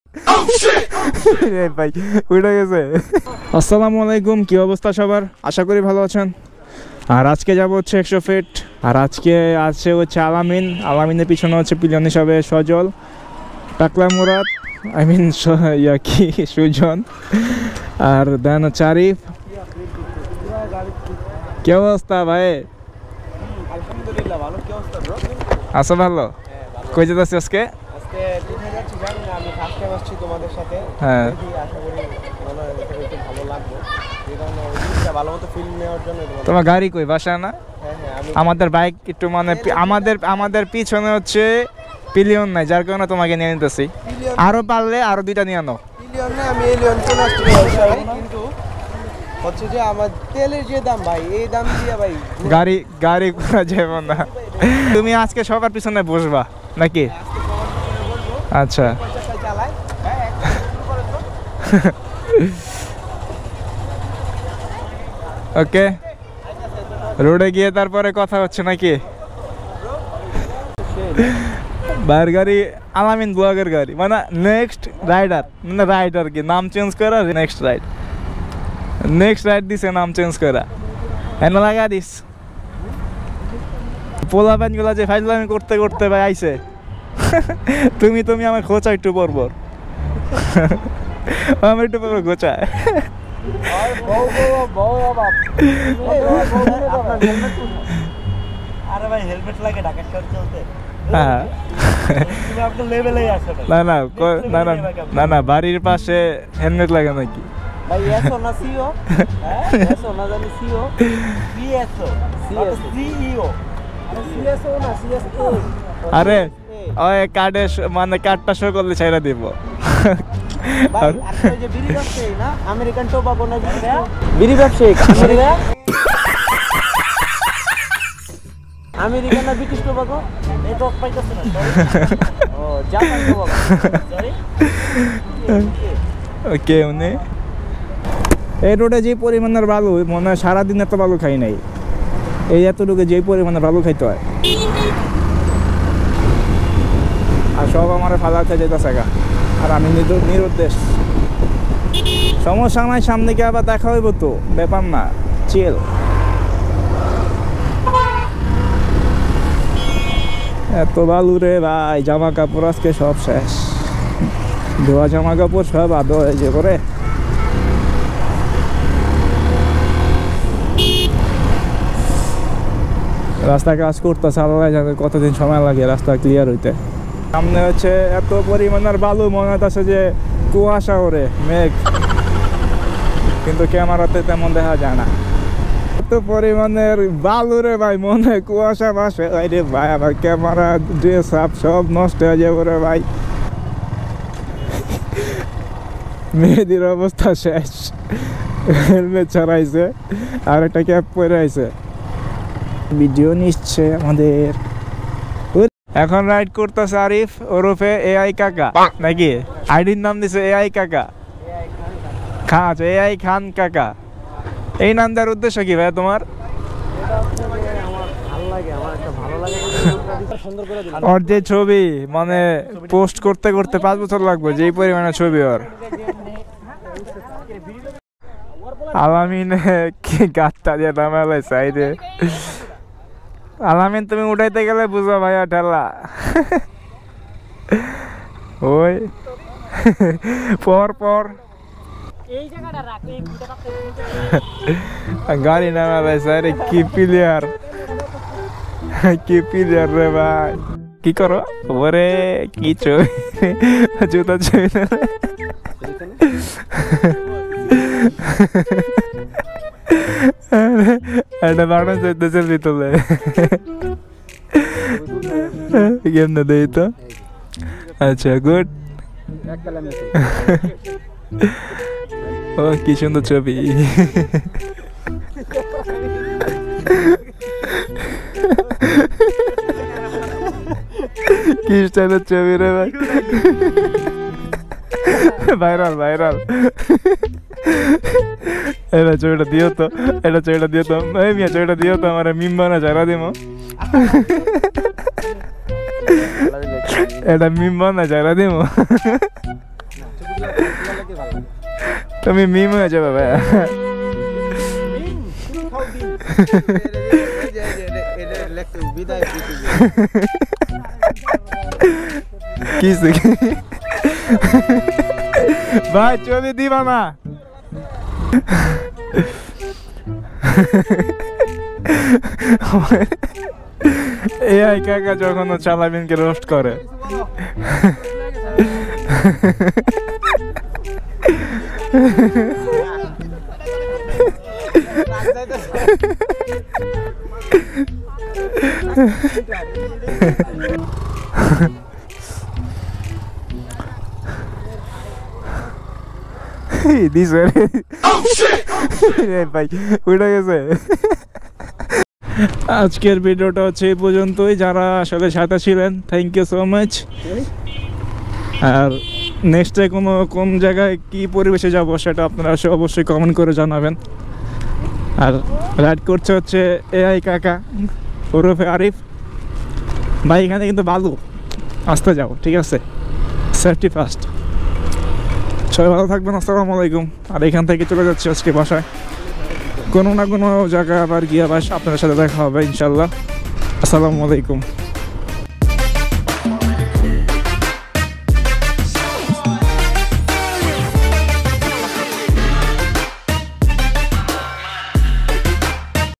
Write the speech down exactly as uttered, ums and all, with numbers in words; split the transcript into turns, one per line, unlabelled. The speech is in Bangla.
ভাই উঠে গেছে। আসসালামু আলাইকুম, কি অবস্থা সবার? আশা করি ভালো আছেন। আর আজকে যাব হচ্ছে একশো ফিট। আর আজকে আছে হচ্ছে আলামিন। আলামিনের পিছনে হচ্ছে পিলিয়ন হিসাবে সজল, টাকলা মুরাদ, আই মিন ইয়া কি সুজন, আর দেন হচ্ছে আরিফ। কি অবস্থা ভাই?
আলহামদুলিল্লাহ ভালো। কি অবস্থা ব্রো?
আছো ভালো? কই যেতেছিস আজকে?
আজকে কোথায় যাচ্ছি জানি না, আমি ফার্স্ট টাইম আসছি তোমাদের সাথে।
হ্যাঁ,
আশা করি ভালো একটু ভালো লাগবে, এই কারণে জিনিসটা ভালো মতো ফিল নেওয়ার জন্য।
তোমার গাড়ি কই, বাসা না?
হ্যাঁ হ্যাঁ, আমি
আমাদের বাইক একটু মানে আমাদের আমাদের পিছনে হচ্ছে পিলিয়ন নাই, যার কারণে তোমাকে নিয়ে নিতেছি। আরো পারলে আরো দুইটা নিয়ে আনো।
পিলিয়ন না, আমি এলিয়ন চলে আসছি কিন্তু হচ্ছে যে আমার তেলের যে দাম ভাই, এই দাম দিয়ে ভাই
গাড়ি গাড়ি করা যাবে না। তুমি আজকে সবার পিছনে বসবা নাকি? আচ্ছা, ওকে। রোডে গিয়ে তারপরে কথা হচ্ছে নাকি? বাইরের গাড়ি আলামিন ব্লগের গাড়ি, মানে নেক্সট রাইডার, মানে রাইডার কি নাম চেঞ্জ করা, নেক্সট রাইড নেক্সট রাইড দিছে নাম চেঞ্জ করা। এনে লাগা দিস পোলা প্যান গুলা যে ফাইজলামি করতে করতে ভাই আইছে। তুমি তুমি আমার খোঁচা একটু পরপর, আমার একটু পরপর খোঁচা।
আরে ভাই হেলমেট লাগে ঢাকা শহর চলতে।
হ্যাঁ,
তুমি আপনার লেভেলেই আছো
না না না না না না বাড়ির পাশে হেলমেট লাগে নাকি
ভাই? এসো না সিও, হ্যাঁ এসো না জানি সিও, সিএসও সিইও, সিএসও না সিএসও।
আরে ওই কার্ডে মানে কার্ডটা শো করলে ছাইরা দিব।
ভাই আর যে বিড়ি ব্যবসায়ী না, আমেরিকান টোবাকো না বিড়ি ব্যবসায়ী, আমেরিকা আমেরিকান না ব্রিটিশ টোবাকো, নেটওয়ার্ক পাইতেছে না। ও জাপান টোবাকো, সরি।
ওকে, উনি এই রোডে যে পরিমাণের বালু, মনে হয় সারাদিন এত বালু খাই নাই। এই এতটুকু যে পরিমাণের বালু খাইতে হয়, আর সব আমার ফালাতে যেতেছে গা। আর আমি নিরুদ্দেশ, সমস্যা নাই, সামনে গিয়ে আবার দেখা হইব তো, ব্যাপার না, চিল। এত বালু রে ভাই, জামা কাপড় আজকে সব শেষ। ধোয়া জামা কাপড় সব আদো যে করে। রাস্তা কাজ করতেছে, আল্লাহ জানে কতদিন সময় লাগে রাস্তা ক্লিয়ার হইতে। সামনে হচ্ছে এত পরিমাণের বালু, মনে হচ্ছে যে কুয়াশা ওরে মেঘ, কিন্তু ক্যামেরাতে তেমন দেখা যায় না। এত পরিমাণের বালু রে ভাই, মনে কুয়াশা ভাসে রে ভাই, আমার ক্যামেরা ড্রেস আপ সব নষ্ট হয়ে যাবে রে ভাই। মেয়েদের অবস্থা শেষ, হেলমেট ছাড়াইছে আর একটা ক্যাপ পরে আইছে, ভিডিও নিচ্ছে আমাদের। এখন রাইড করতেছে আরিফ ওরফে এআই কাকা, নাকি আইডির নাম দিছে এআই কাকা, খান এআই খান কাকা। এই নাম দেওয়ার উদ্দেশ্য কি ভাই তোমার? ওর যে ছবি মানে পোস্ট করতে করতে পাঁচ বছর লাগবে, যেই পরিমাণে ছবি ওর। আলামিন কি গাছটা দিয়ে নামালাই সাইডে। আলামিন তুমি উঠাইতে গেলে বুঝো ভাইয়া ঠেলা। ওই পর পর গাড়ি নামালাইছে। আরে কি প্লেয়ার, কি প্লেয়ার রে ভাই। কি করো ওরে, কি ছবি, জুতা ছবি একটা বাড়া যেতে চলবি তোলে কেমনে দেই তো। আচ্ছা গুড। ও কি সুন্দর ছবি। কি স্টাইলের ছবি রে ভাই, ভাইরাল ভাইরাল। এটা ছবিটা দিও তো, এটা ছবিটা দিও তো, এই মিয়া ছবিটা দিও তো, আমার মিম বানা যারা দিমো, এটা মিম বানা যারা দিমো। তুমি মিম হয়ে যাবে ভাই। ভাই ছবি দিবা না? এআই কাকা যখন চালাবিনকে রোস্ট করে দিছে ভাই উঠে গেছে। আজকের ভিডিওটা হচ্ছে এই পর্যন্তই। যারা আসলে সাথে ছিলেন থ্যাংক ইউ সো মাচ। আর নেক্সটে কোনো কোন জায়গায় কি পরিবেশে যাব সেটা আপনারা অবশ্যই কমেন্ট করে জানাবেন। আর রাইড করছে হচ্ছে এআই কাকা ওরফে আরিফ ভাই। এখানে কিন্তু বালু, আসতে যাও, ঠিক আছে? Safety first. সবাই ভালো থাকবেন, আসসালামু আলাইকুম। আর এখান থেকে চলে যাচ্ছি আজকে বাসায়। কোনো না কোনো জায়গায় আবার গিয়ে আবার আপনাদের সাথে দেখা হবে ইনশাল্লাহ। আসসালামু আলাইকুম।